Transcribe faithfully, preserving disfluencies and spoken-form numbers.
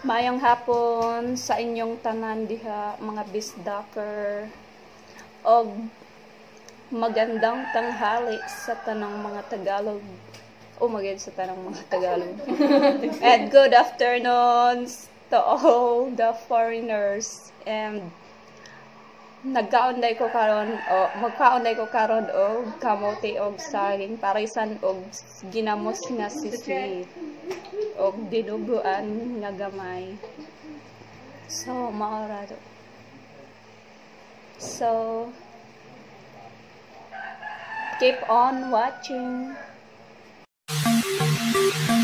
Mayong hapon sa inyong tanan diha mga bisdaker og magandang tanghali sa tanang mga Tagalog. Oh, magand sa tanang mga Tagalog. And good afternoon to all the foreigners. And nagkaunday ko karon o magkaunday ko karon og kamote og saging parisan og ginamos nga sisi og dinuguan nga gamay. So maorado. So keep on watching.